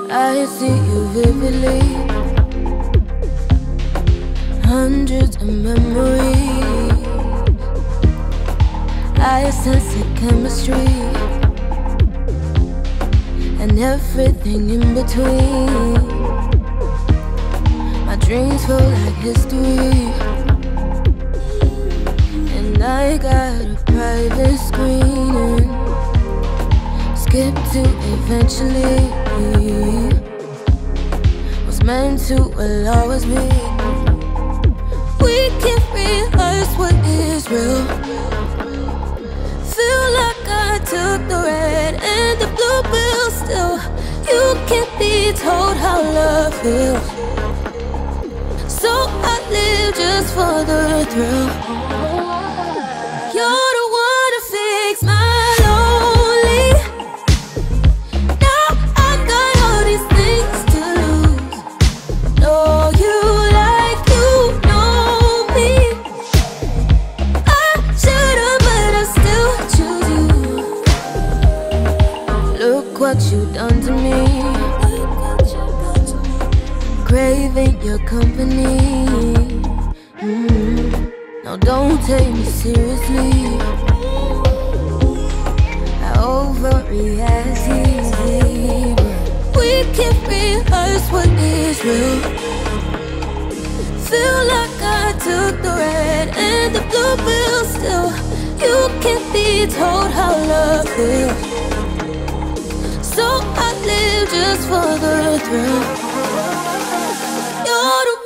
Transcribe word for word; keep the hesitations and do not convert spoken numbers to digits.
I see you vividly, hundreds of memories. I sense the chemistry and everything in between. My dreams feel like history, and I got a private screening. Skip to eventually, what's meant to will always be. We can't rehearse what is real. Feel like I took the red and the blue pill. Still, you can't be told how love feels. So I live just for the thrill. You're the one to fix my lonely. Now I've got all these things to lose. Know you like you know me. I should've, but I still choose you. Look what you done to me. Craving your company. mm. Now don't take me seriously. I overreact easily, but we can't rehearse what is real. Feel like I took the red and the blue pill. Still, you can't be told how love feels. So I live just for the thrill. You're the